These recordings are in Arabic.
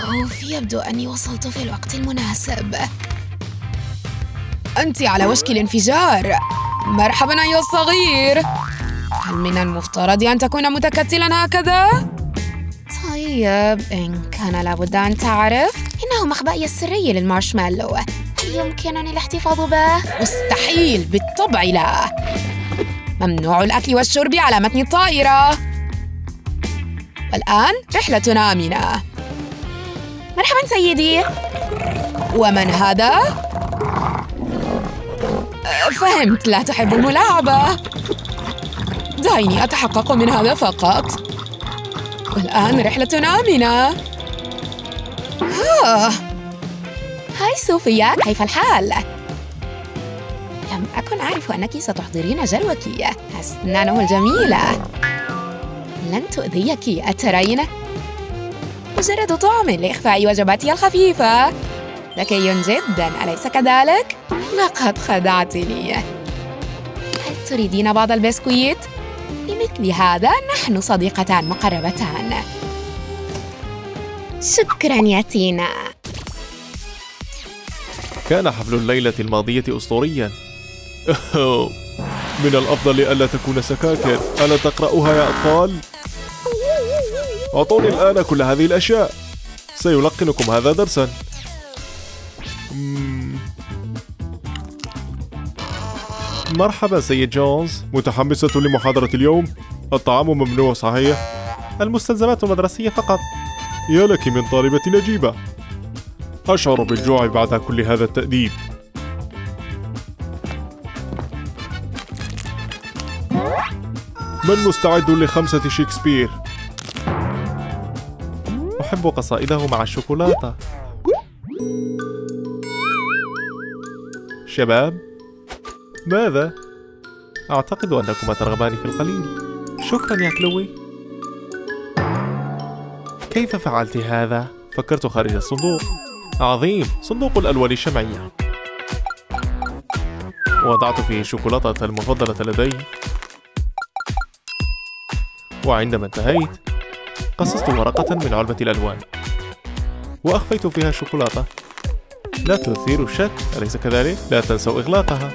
أوف، يبدو أني وصلت في الوقت المناسب. أنت على وشك الانفجار. مرحباً أيها الصغير. هل من المفترض أن تكون متكتلاً هكذا؟ طيب، إن كان لابد أن تعرف، إنه مخبأي السري للمارشميلو. هل يمكنني الاحتفاظ به؟ مستحيل، بالطبع لا. ممنوع الأكل والشرب على متن الطائرة. والآن رحلتنا آمنة. مرحباً سيدي. ومن هذا؟ فهمت، لا تحب الملاعبة. دعيني أتحقق من هذا فقط. والآن رحلتنا آمنة. هاي صوفيا، كيف الحال؟ لم أكن أعرف أنك ستحضرين جلوك. أسنانه الجميلة لن تؤذيك، أترين؟ مجرد طعم لإخفاء وجباتي الخفيفة. ذكي جداً، أليس كذلك؟ لقد خدعتني. هل تريدين بعض البسكويت؟ لمثل هذا نحن صديقتان مقربتان. شكراً يا تينا. كان حفل الليلة الماضية أسطورياً. من الأفضل ألا تكون سكاكر. ألا تقرأوها يا أطفال؟ أعطوني الآن كل هذه الأشياء. سيلقنكم هذا درساً. مرحبا سيد جونز، متحمسة لمحاضرة اليوم؟ الطعام ممنوع صحيح؟ المستلزمات المدرسية فقط. يا لك من طالبة نجيبة. أشعر بالجوع بعد كل هذا التأديب. من مستعد ل5 شكسبير؟ أحب قصائده مع الشوكولاتة. شباب، ماذا؟ أعتقد أنكما ترغبان في القليل. شكرا يا كلوي. كيف فعلت هذا؟ فكرت خارج الصندوق. عظيم، صندوق الألوان الشمعية. وضعت فيه الشوكولاتة المفضلة لدي. وعندما انتهيت قصصت ورقة من علبة الألوان وأخفيت فيها الشوكولاتة. لا تثير الشك، أليس كذلك؟ لا تنسوا إغلاقها.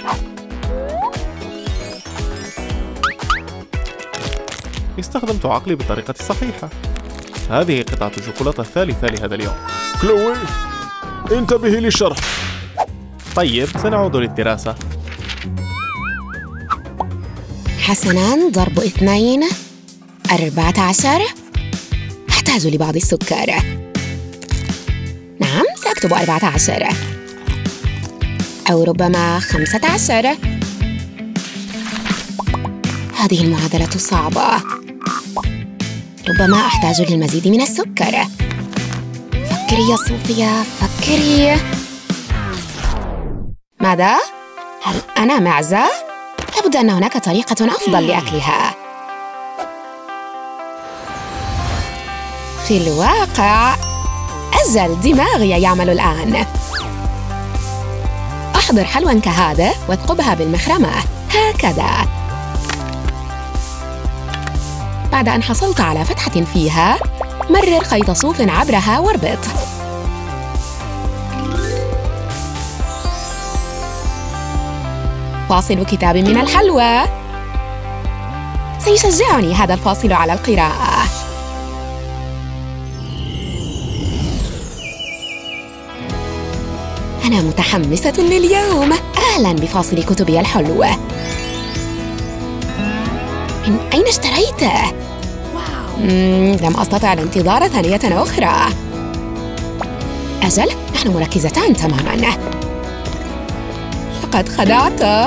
استخدمت عقلي بالطريقة الصحيحة. هذه قطعة الشوكولاتة الثالثة لهذا اليوم. كلوي، انتبهي للشرح. طيب، سنعود للدراسة. حسناً، ضرب 2 14. أحتاج لبعض السكر. نعم، سأكتب 14 أو ربما 15. هذه المعادلة صعبة. ربما أحتاج للمزيد من السكر. فكري يا صوفيا، فكري. ماذا؟ هل أنا معزة؟ لابد أن هناك طريقة أفضل لأكلها. في الواقع أجل، دماغي يعمل الآن. أحضر حلوى كهذا واثقبها بالمخرمة هكذا. بعد أن حصلت على فتحة فيها، مرر خيط صوف عبرها واربط. فاصل كتاب من الحلوى. سيشجعني هذا الفاصل على القراءة. أنا متحمسة لليوم. أهلاً بفاصل كتبي الحلوة. من أين اشتريته؟ لم أستطع الانتظار ثانية أخرى. أجل، نحن مركزتان تماماً. لقد خدعته.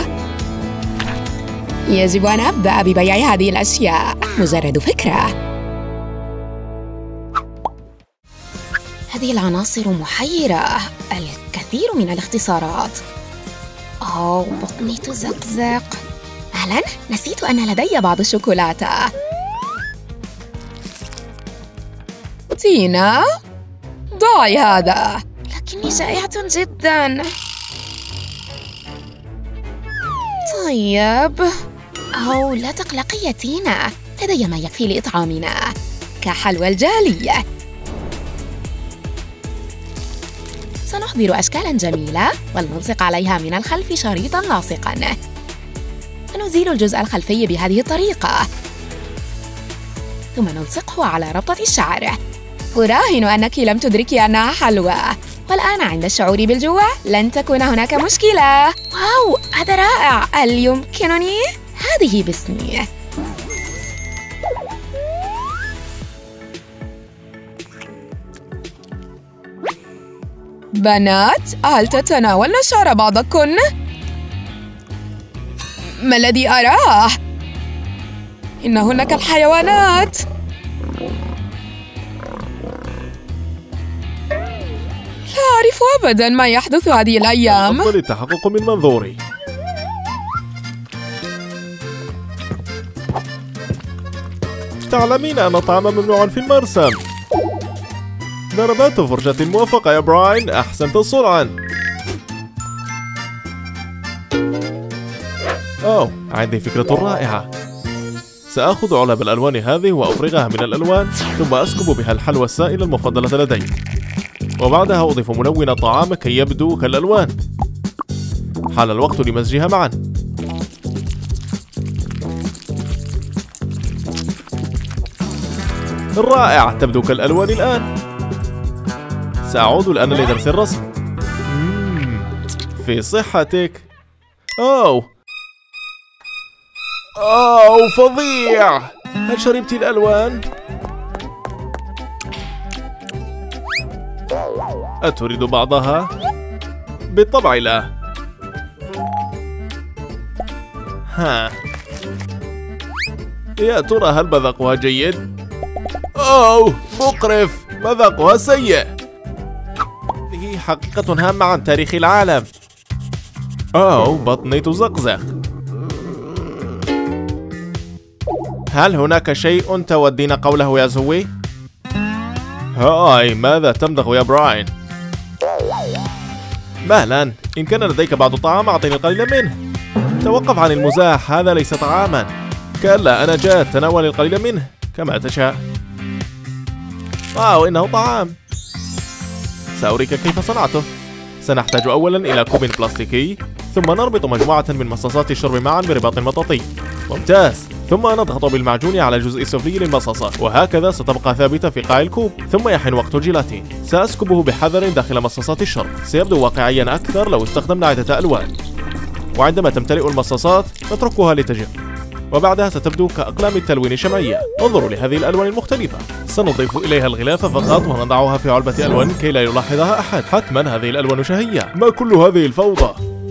يجب أن أبدأ ببيع هذه الأشياء. مجرد فكرة. هذه العناصر محيرة. الكثير من الاختصارات. بطني تزقزق. أهلاً، نسيت أن لدي بعض الشوكولاتة. تينا، ضعي هذا. لكني جائعة جداً. طيب. لا تقلقي يا تينا، لدي ما يكفي لإطعامنا، كحلوى الجالية. نحضر أشكالاً جميلة ولنلصق عليها من الخلف شريطاً لاصقاً. نزيل الجزء الخلفي بهذه الطريقة، ثم نلصقه على ربطة الشعر. أراهن أنك لم تدركي أنها حلوى، والآن عند الشعور بالجوع لن تكون هناك مشكلة. واو، هذا رائع! هل يمكنني؟ هذه باسمي. بنات، هل تتناولن شعر بعضكن؟ ما الذي أراه؟ إنهن كالحيوانات. لا أعرف أبداً ما يحدث هذه الأيام. أفضل التحقق من منظوري. تعلمين أن الطعام ممنوع في المرسم. ضربات فرشاة موفقة يا براين، أحسنت صنعاً. أوه، عندي فكرة رائعة. سأخذ علب الألوان هذه وأفرغها من الألوان، ثم أسكب بها الحلوى السائلة المفضلة لدي، وبعدها أضيف ملون الطعام كي يبدو كالألوان. حان الوقت لمزجها معا. رائع، تبدو كالألوان الآن. سأعود الآن لدرس الرسم. في صحتك. أوه فظيع! هل شربت الألوان؟ أتريد بعضها؟ بالطبع لا. يا ترى هل مذاقها جيد؟ أوه مقرف، مذاقها سيء. هي حقيقة هامة عن تاريخ العالم. بطني تزقزق. هل هناك شيء تودين قوله يا زوي؟ هاي، ماذا تمضغ يا براين؟ مهلا، إن كان لديك بعض الطعام أعطني القليل منه. توقف عن المزاح، هذا ليس طعاما. كلا، أنا جاء تناول القليل منه كما تشاء. إنه طعام. سأريك كيف صنعته. سنحتاج أولا إلى كوب بلاستيكي، ثم نربط مجموعة من مصاصات الشرب معا برباط مطاطي. ممتاز. ثم نضغط بالمعجون على الجزء السفلي للمصاصة، وهكذا ستبقى ثابتة في قاع الكوب. ثم يحين وقت الجيلاتين. سأسكبه بحذر داخل مصاصات الشرب. سيبدو واقعيا أكثر لو استخدمنا عدة ألوان. وعندما تمتلئ المصاصات نتركها لتجف، وبعدها ستبدو كأقلام التلوين الشمعية. انظروا لهذه الألوان المختلفة. سنضيف إليها الغلاف فقط ونضعها في علبة ألوان كي لا يلاحظها أحد. حتما هذه الألوان شهية. ما كل هذه الفوضى؟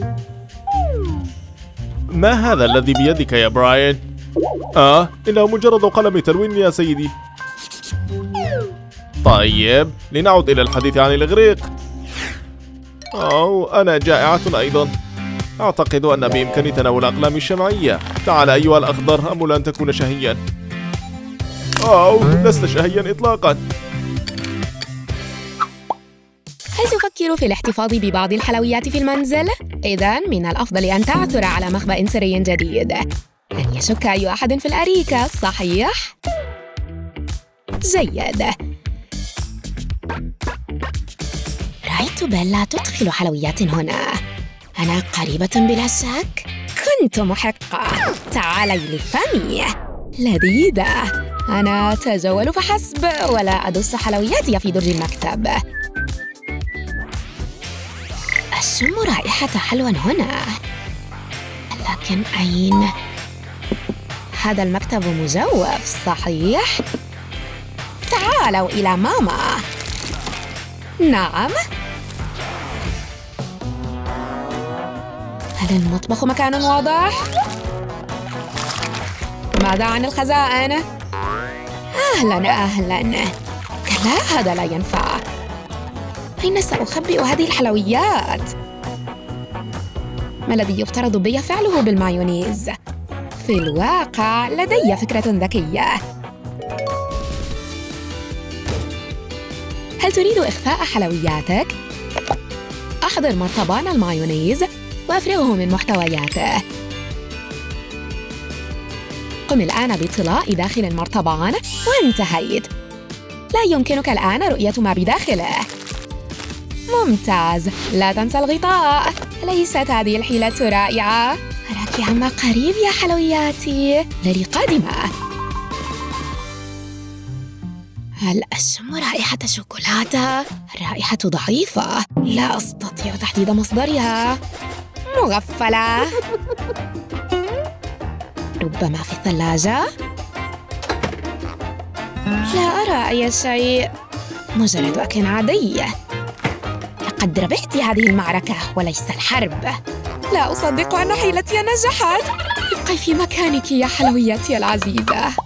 ما هذا الذي بيدك يا براين؟ إنه مجرد قلم تلوين يا سيدي. طيب، لنعد إلى الحديث عن الإغريق. أنا جائعة أيضا. أعتقد أن بإمكاني تناول أقلامي الشمعية. تعال أيها الأخضر، أمل أن تكون شهيا. لست شهيا إطلاقا. هل تفكر في الاحتفاظ ببعض الحلويات في المنزل؟ إذن من الأفضل أن تعثر على مخبأ سري جديد. لن يشك أي أحد في الأريكة، صحيح؟ جيد. رأيت بيلا تدخل حلويات هنا. أنا قريبة بلا شك. كنت محقة. تعالي لفمي. لذيذة. أنا أتجول فحسب ولا أدس حلوياتي في درج المكتب. أشم رائحة حلوى هنا، لكن أين؟ هذا المكتب مجوف، صحيح؟ تعالوا إلى ماما. نعم. هل المطبخ مكان واضح؟ ماذا عن الخزائن؟ أهلاً. كلا، هذا لا ينفع. أين سأخبئ هذه الحلويات؟ ما الذي يفترض بي فعله بالمايونيز؟ في الواقع لدي فكرة ذكية. هل تريد إخفاء حلوياتك؟ أحضر مرطبان المايونيز وأفرغه من محتوياته. قم الآن بطلاء داخل المرطبان وانتهيت. لا يمكنك الآن رؤية ما بداخله. ممتاز، لا تنسى الغطاء. أليست هذه الحيلة رائعة؟ أراك عما قريب يا حلوياتي. ليلي قادمة. هل أشم رائحة الشوكولاتة؟ الرائحة ضعيفة، لا أستطيع تحديد مصدرها. مغفلة. ربما في الثلاجة؟ لا أرى أي شيء، مجرد أكل عادي. لقد ربحت هذه المعركة وليس الحرب. لا أصدق أن حيلتي نجحت. ابقي في مكانك يا حلوياتي العزيزة.